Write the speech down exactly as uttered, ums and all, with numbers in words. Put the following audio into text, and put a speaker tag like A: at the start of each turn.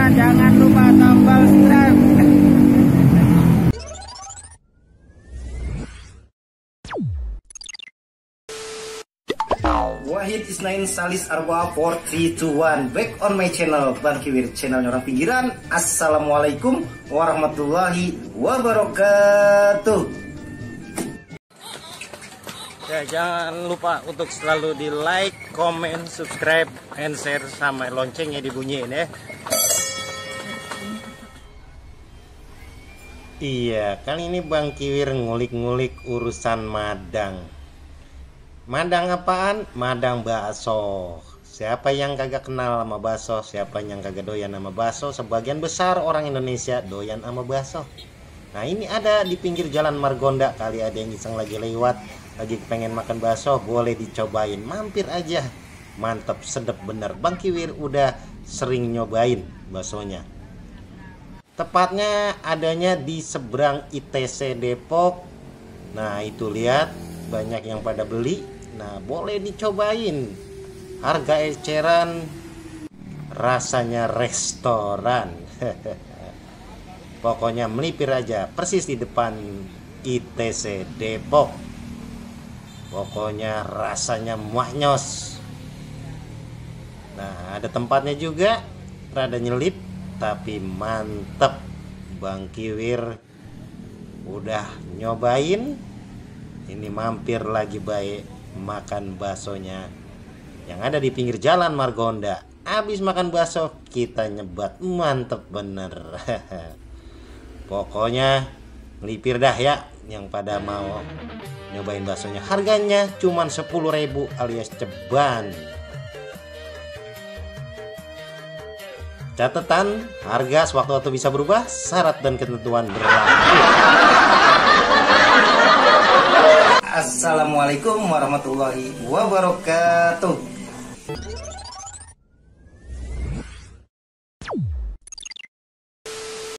A: jangan lupa tombol subscribe. Wahid Isnain Salis Arba four three two one. Back on my channel Bang Kiwir, channelnya orang pinggiran. Assalamualaikum warahmatullahi wabarakatuh. Ya, jangan lupa untuk selalu di like, comment, subscribe, and share, sama loncengnya dibunyiin ya. Iya, kali ini Bang Kiwir ngulik-ngulik urusan madang. Madang apaan? Madang bakso. Siapa yang kagak kenal sama bakso? Siapa yang kagak doyan sama bakso? Sebagian besar orang Indonesia doyan sama bakso. Nah, ini ada di pinggir jalan Margonda. Kali ada yang iseng lagi lewat, lagi pengen makan bakso, boleh dicobain. Mampir aja. Mantap, sedap bener. Bang Kiwir udah sering nyobain baksonya. Tepatnya adanya di seberang I T C Depok. Nah, itu lihat banyak yang pada beli. Nah, boleh dicobain. Harga eceran, rasanya restoran. Pokoknya melipir aja, persis di depan I T C Depok. Pokoknya rasanya muahnyos. Nah, ada tempatnya juga, rada nyelip tapi mantep. Bang Kiwir udah nyobain. Ini mampir lagi baik makan baksonya yang ada di pinggir jalan Margonda. Habis makan bakso kita nyebat, mantep bener. Pokoknya melipir dah ya yang pada mau nyobain baksonya. Harganya cuman sepuluh ribu alias ceban. Catatan, harga sewaktu-waktu bisa berubah, syarat dan ketentuan berlaku. Assalamualaikum warahmatullahi wabarakatuh.